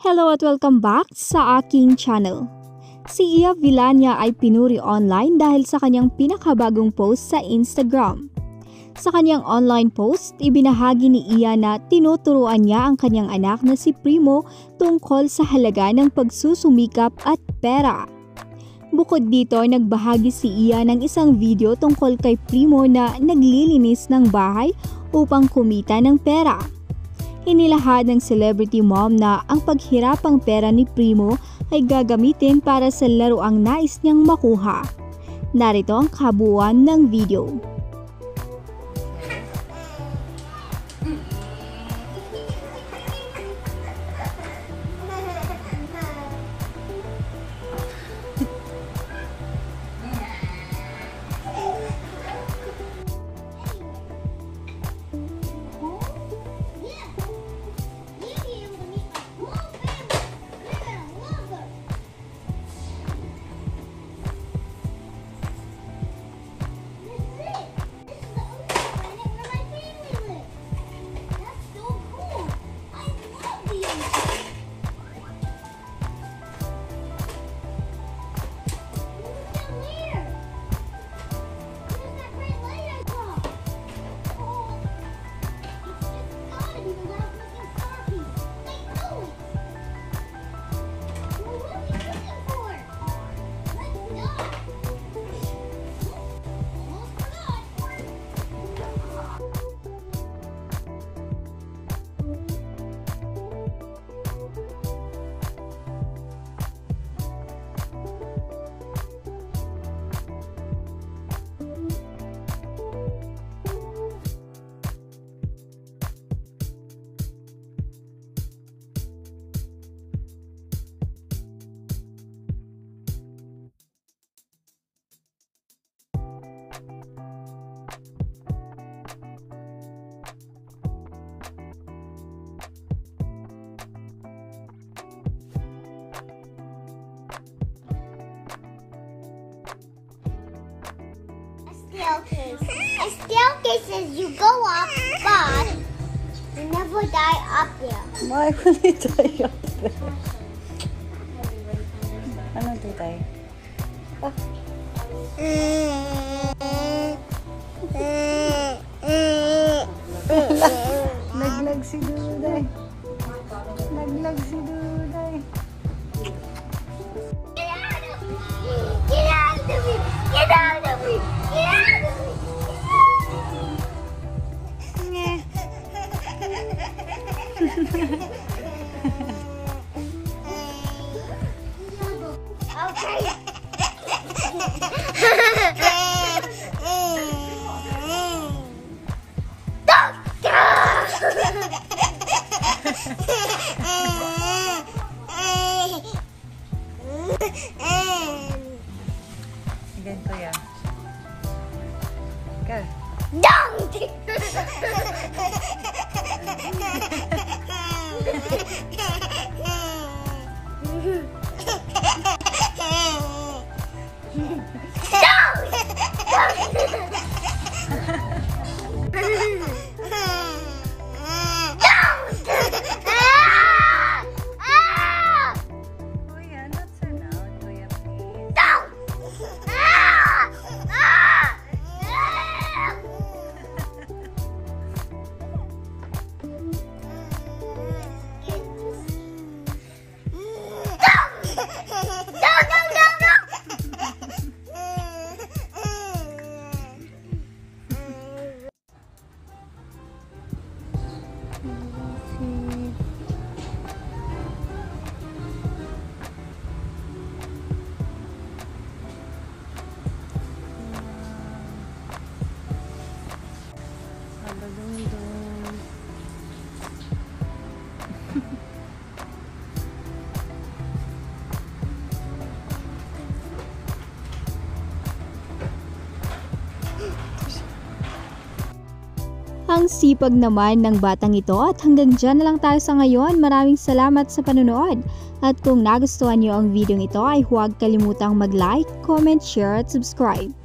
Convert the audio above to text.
Hello at welcome back sa aking channel. Si Iya Villania ay pinuri online dahil sa kanyang pinakabagong post sa Instagram. Sa kanyang online post, ibinahagi ni Iya na tinuturuan niya ang kanyang anak na si Primo tungkol sa halaga ng pagsusumikap at pera. Bukod dito, nagbahagi si Iya ng isang video tungkol kay Primo na naglilinis ng bahay upang kumita ng pera. Inilahad ng celebrity mom na ang paghirapang pera ni Primo ay gagamitin para sa laruang nais niyang makuha. Narito ang kabuuan ng video. A staircase is you go up, but you never die up there. Why would you die up there? Ano ito tayo? Naglag si Duday. Naglag si Duday. Get out of me! Get out of me! Get out of me! Get out of me! Okay. Ganito yan. Go. Ang sipag naman ng batang ito at hanggang dyan na lang tayo sa ngayon. Maraming salamat sa panonood. At kung nagustuhan niyo ang video ito ay huwag kalimutang mag-like, comment, share at subscribe.